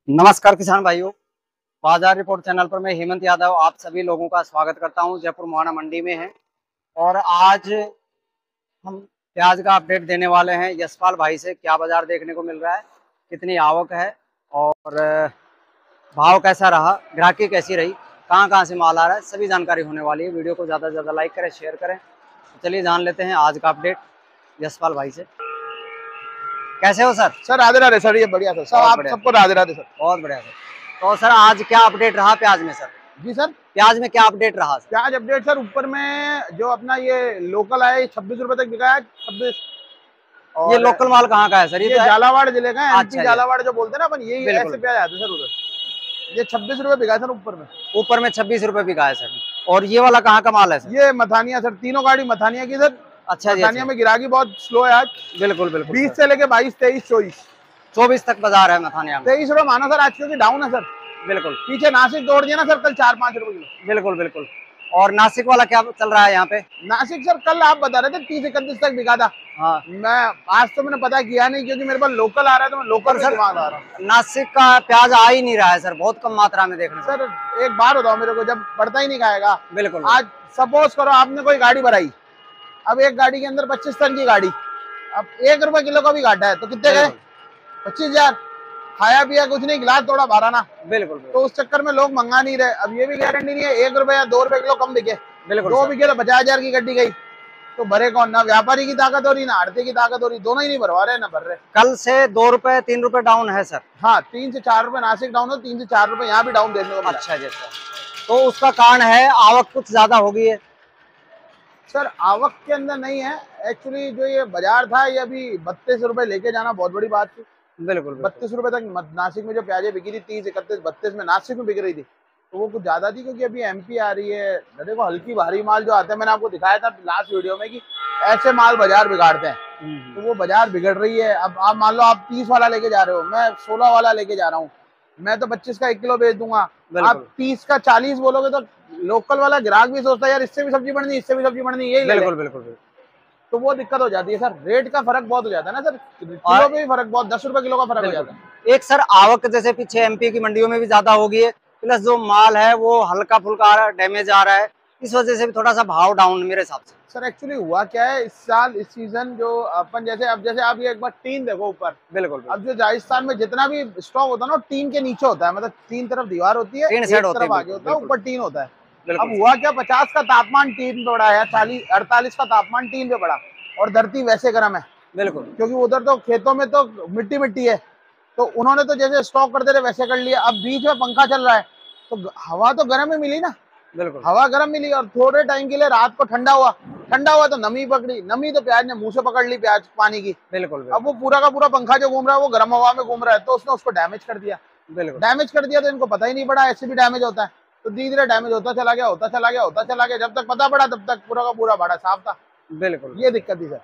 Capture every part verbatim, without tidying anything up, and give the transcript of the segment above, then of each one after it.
नमस्कार किसान भाइयों, बाजार रिपोर्ट चैनल पर मैं हेमंत यादव आप सभी लोगों का स्वागत करता हूं। जयपुर मोहाना मंडी में है और आज हम प्याज का अपडेट देने वाले हैं यशपाल भाई से। क्या बाजार देखने को मिल रहा है, कितनी आवक है और भाव कैसा रहा, ग्राहकी कैसी रही, कहां कहां से माल आ रहा है, सभी जानकारी होने वाली है। वीडियो को ज़्यादा से ज़्यादा लाइक करें, शेयर करें। तो चलिए जान लेते हैं आज का अपडेट यशपाल भाई से। कैसे हो sir? Sir Radhe Radhe sir, ये बढ़िया सर। सब आप सबको राधे राधे सर। बहुत बढ़िया सर। तो सर आज क्या अपडेट रहा प्याज में सर? जी सर, प्याज में क्या अपडेट रहा? प्याज अपडेट सर, ऊपर में जो अपना ये लोकल है छब्बीस रुपए तक बिका है, छब्बीस। ये लोकल माल कहाँ का है सर? ये, ये झालावाड़ जिले का है। अच्छा, झालावाड़ जो बोलते हैं ना अपन, यही ऐसे प्याज आते हैं सर उधर। ये छब्बीस रुपए बिका है सर ऊपर में। ऊपर में छब्बीस रुपए बिका है सर। और ये वाला कहाँ का माल है सर? ये मथानिया सर, तीनों गाड़ी मथानिया की सर। अच्छा जी, मथानिया में गिराकी बहुत स्लो है आज। बिल्कुल बिल्कुल। बीस से लेके बाईस, तेईस, चौबीस, चौबीस तक बाजार है मथानिया में। तेईस रुपए माना सर आज, क्योंकि डाउन है सर। बिल्कुल। पीछे नासिक तोड़ दिया ना सर कल, चार पाँच रुपए किलो। बिल्कुल बिल्कुल। और नासिक वाला क्या चल रहा है यहाँ पे? नासिक सर कल आप बता रहे थे तीस इकतीस तक बिका था। हाँ, मैं आज तो मैंने पता किया नहीं, क्योंकि मेरे पास लोकल आ रहा है तो मैं लोकल सर दिमाग आ रहा हूँ। नासिक का प्याज आ ही नहीं रहा है सर, बहुत कम मात्रा में देखने सर। एक बार बताओ मेरे को, जब पड़ता ही नहीं खाएगा। बिल्कुल। आज सपोज करो आपने कोई गाड़ी भराई, अब एक गाड़ी के अंदर पच्चीस टन की गाड़ी, अब एक रुपए किलो का भी घाटा है तो कितने गए? पच्चीस हजार। खाया पिया कुछ नहीं, गिलास थोड़ा भरा ना। बिल्कुल। तो उस चक्कर में लोग मंगा नहीं रहे। अब ये भी गारंटी नहीं है एक रुपए या दो रुपए किलो कम बिके। बिल्कुल। दो बिके तो पचास हजार की गड्डी गई, तो भरे कौन? ना व्यापारी की ताकत हो रही, ना आड़ती की ताकत हो रही, दोनों ही नहीं भरवा रहे ना भर रहे। कल से दो रुपए तीन रुपए डाउन है सर। हाँ, तीन से चार रुपए नासिक डाउन हो, तीन से चार रुपए यहाँ भी डाउन देखने को मिला। अच्छा जी, अच्छा। तो उसका कारण है आवक कुछ ज्यादा हो गई है सर। आवक के अंदर नहीं है एक्चुअली, जो ये बाजार था ये अभी बत्तीस रुपए लेके जाना बहुत बड़ी बात थी। बिल्कुल। बत्तीस रुपए तक नासिक में जो प्याजें बिकी थी, तीस इकतीस बत्तीस में नासिक में बिक रही थी, तो वो कुछ ज्यादा थी। क्योंकि अभी एमपी आ रही है, देखो हल्की भारी माल जो आते हैं, मैंने आपको दिखाया था लास्ट वीडियो में कि ऐसे माल बाजार बिगाड़ते हैं, तो वो बाजार बिगड़ रही है। अब आप मान लो आप तीस वाला लेके जा रहे हो, मैं सोलह वाला लेके जा रहा हूँ, मैं तो पच्चीस का एक किलो बेच दूंगा। आप तीस का चालीस बोलोगे तो लोकल वाला ग्राहक भी सोचता है यार इससे भी सब्जी बढ़नी, इससे भी सब्जी बढ़नी, यही बिल्कुल बिल्कुल। तो वो दिक्कत हो जाती है सर। रेट का फर्क बहुत हो जाता है ना सर, किलो में भी फर्क बहुत, दस रुपए किलो का फर्क हो जाता है। एक सर आवक जैसे पीछे एमपी की मंडियों में भी ज्यादा हो गई है, प्लस जो माल है वो हल्का फुल्का आ रहा है, डैमेज आ रहा है, इस वजह से भी थोड़ा सा भाव डाउन मेरे हिसाब से। सर एक्चुअली हुआ क्या है, इस साल इस सीजन जो अपन जैसे अब जैसे आप ये एक बार टीन देखो ऊपर। बिल्कुल। अब जो राजस्थान में जितना भी स्टॉक होता है ना, टीन के नीचे होता है, मतलब तीन तरफ दीवार होती है, एक तरफ आगे होता है, ऊपर टीन होता है। अब हुआ क्या, पचास का तापमान टीन पे बढ़ा है, चालीस अड़तालीस का तापमान टीन पे बढ़ा, और धरती वैसे गर्म है। बिल्कुल। क्योंकि उधर तो खेतों में तो मिट्टी मिट्टी है, तो उन्होंने तो जैसे स्टॉक करते थे वैसे कर लिया। अब बीच में पंखा चल रहा है, तो हवा तो गर्म ही मिली ना। बिल्कुल। हवा गर्म मिली, और थोड़े टाइम के लिए रात को ठंडा हुआ, ठंडा हुआ तो नमी पकड़ी, नमी तो प्याज ने मुंह से पकड़ ली प्याज पानी की। बिल्कुल। अब वो पूरा का पूरा पंखा जो घूम रहा है वो गर्म हवा में घूम रहा है, तो उसने उसको डैमेज कर दिया। बिल्कुल। डैमेज कर दिया तो इनको पता ही नहीं पड़ा ऐसे भी डैमेज होता है, तो धीरे धीरे डैमेज होता चला गया, होता चला गया, होता चला गया, जब तक पता पड़ा तब तक पूरा का पूरा भाड़ा साफ था। बिल्कुल। ये दिक्कत थी सर।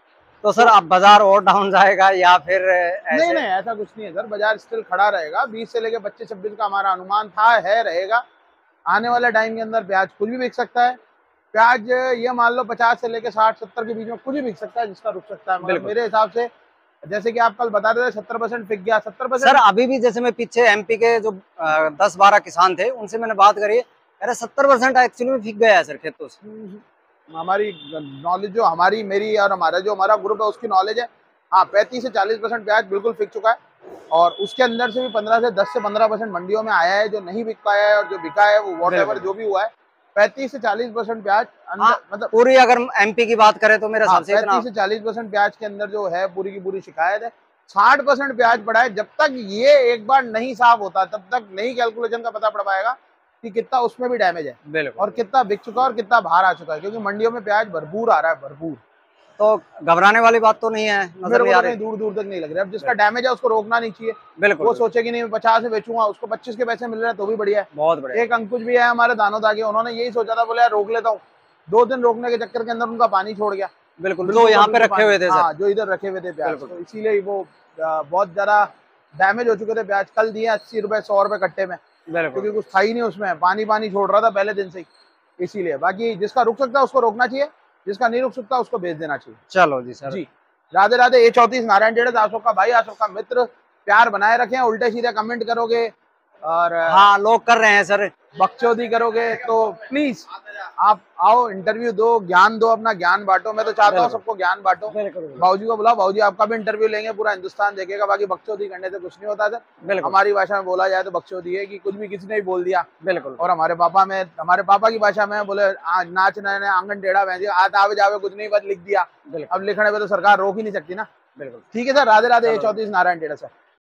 तो सर अब बाजार और डाउन जाएगा या फिर ऐसे? नहीं नहीं, ऐसा कुछ नहीं है सर, बाजार स्टिल खड़ा रहेगा। बीस से लेके पच्चीस छब्बीस का हमारा अनुमान था, है, रहेगा। आने वाले टाइम के अंदर प्याज कुछ भी बिक सकता है। प्याज ये मान लो पचास से लेके साठ सत्तर के बीच में कुछ भी बिक सकता है, जिसका रुक सकता है। मगर मेरे हिसाब से जैसे कि आप कल बता रहे थे सत्तर परसेंट बिक गया, सत्तर परसेंट सर अभी भी जैसे मैं पीछे एमपी के जो दस बारह किसान थे उनसे मैंने बात करी, अरे सत्तर परसेंट एक्चुअली में बिक गया है सर खेतों से। हमारी नॉलेज जो हमारी मेरी और हमारा जो हमारा ग्रुप है उसकी नॉलेज है, हाँ पैंतीस से चालीस परसेंट प्याज बिल्कुल बिक चुका है। और उसके अंदर से भी पंद्रह से दस से पंद्रह परसेंट मंडियों में आया है, जो नहीं बिक पाया है, और जो बिका है वो वॉटएवर जो भी हुआ है, पैंतीस से चालीस परसेंट प्याज मतलब पूरी अगर एमपी की बात करें तो मेरे हिसाब से पैंतीस से चालीस परसेंट प्याज के अंदर जो है पूरी की पूरी शिकायत है। साठ परसेंट प्याज पड़ा है। जब तक ये एक बार नहीं साफ होता तब तक नहीं कैलकुलेशन का पता पड़ पाएगा कि कितना उसमें भी डैमेज है और कितना बिक चुका है और कितना बाहर आ चुका है, क्योंकि मंडियों में प्याज भरपूर आ रहा है, भरपूर। तो घबराने वाली बात तो नहीं है, मेरे को नहीं, दूर दूर तक नहीं लग रहा है। अब जिसका डैमेज है उसको रोकना नहीं चाहिए। बिल्कुल। वो सोचे कि नहीं मैं पचास से बेचूंगा, उसको पच्चीस के पैसे मिल रहे हैं तो भी बढ़िया है, बहुत बढ़िया। एक अंकुश भी है हमारे दानों दागे, उन्होंने यही सोचा था, बोले रोक लेता हूँ। दो दिन रोकने के चक्कर के अंदर उनका पानी छोड़ गया। बिल्कुल, जो यहाँ पे रखे हुए थे, हाँ जो इधर रखे हुए थे प्याज, तो इसीलिए वो बहुत ज्यादा डैमेज हो चुके थे प्याज। कल दिए अस्सी रुपए सौ रुपए कट्टे में, क्योंकि कुछ था ही नहीं उसमें, पानी पानी छोड़ रहा था पहले दिन से ही, इसीलिए। बाकी जिसका रुक सकता है उसको रोकना चाहिए, जिसका नहीं रुक सकता उसको बेच देना चाहिए। चलो जी सर, जी राधे राधे। ए चौतीस नारायण जेड़े, अशोक का भाई, अशोक का मित्र, प्यार बनाए रखें। उल्टे सीधे कमेंट करोगे और हाँ लोग कर रहे हैं सर, बकचोदी करोगे तो प्लीज आप आओ, इंटरव्यू दो, ज्ञान दो, अपना ज्ञान बांटो। मैं तो चाहता हूँ सबको ज्ञान बांटो। बाबूजी को बुलाओ, बाबूजी आपका भी इंटरव्यू लेंगे, पूरा हिंदुस्तान देखेगा। बाकी बकचोदी करने से कुछ नहीं होता सर। हमारी भाषा में बोला जाए तो बकचोदी है कि कुछ भी किसी ने भी बोल दिया। बिल्कुल। और हमारे पापा में, हमारे पापा की भाषा में बोले नाच नए आंगन टेढ़ा भैंस आज आवे जावे कुछ नहीं, बस लिख दिया। अब लिखने पे तो सरकार रोक ही नहीं सकती ना। बिल्कुल ठीक है सर, राधे राधे। चौधरी नारायण टेढ़ा सर।